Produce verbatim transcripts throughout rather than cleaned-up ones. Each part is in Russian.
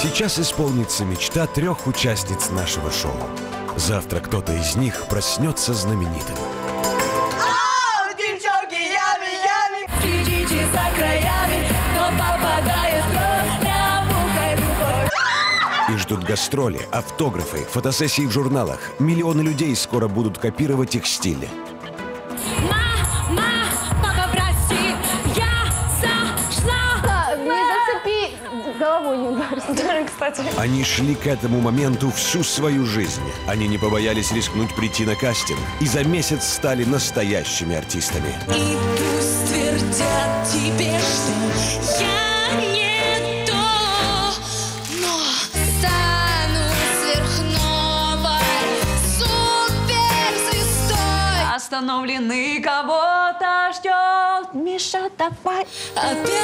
Сейчас исполнится мечта трех участниц нашего шоу. Завтра кто-то из них проснется знаменитым. Ау, девчонки, ями, ями. Следите за краями, но попадает кровь, набухай рукой. И ждут гастроли, автографы, фотосессии в журналах. Миллионы людей скоро будут копировать их стили. Мама, папа, прости, я сошла. Да, не зацепи, головой не ударься. Кстати. Они шли к этому моменту всю свою жизнь. Они не побоялись рискнуть прийти на кастинг. И за месяц стали настоящими артистами. И пусть твердят тебе, что я не то, но стану сверхновой суперзвездой. Остановлены, кого-то ждет. Миша, давай опять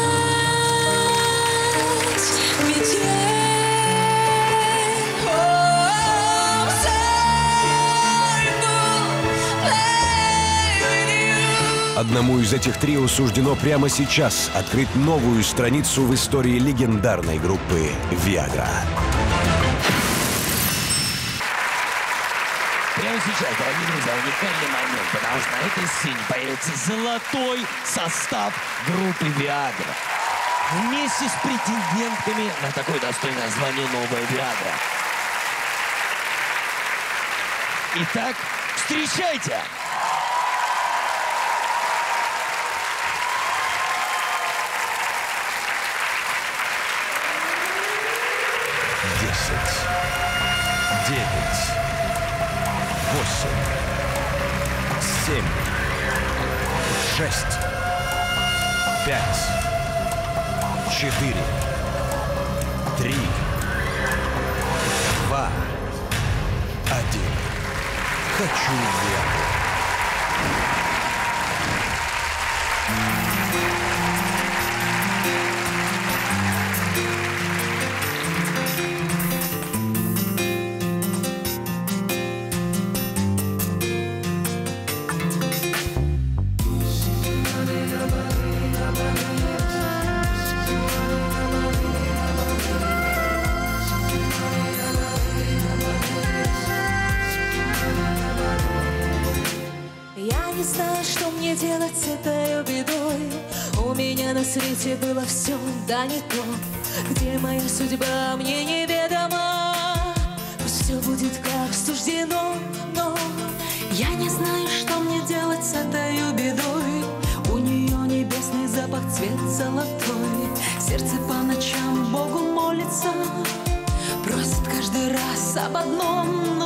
метель. Oh, sorry, baby. Одному из этих трио суждено прямо сейчас открыть новую страницу в истории легендарной группы «Виагра». Прямо сейчас, дорогие друзья, уникальный момент, потому что на этой сцене появится золотой состав группы «Виагра». Вместе с претендентками на такое достойное звание «Новая Виагра». Итак, встречайте! Десять, девять, восемь, семь, шесть, пять, четыре, три, два, один. Хочу Виагру. Я не знаю, что мне делать с этой бедой. У меня на свете было все, да не то. Где моя судьба, мне неведомо. Пусть все будет как суждено, но я не знаю, что мне делать с этой бедой. У нее небесный запах, цвет золотой. Сердце по ночам Богу молится, просит каждый раз об одном.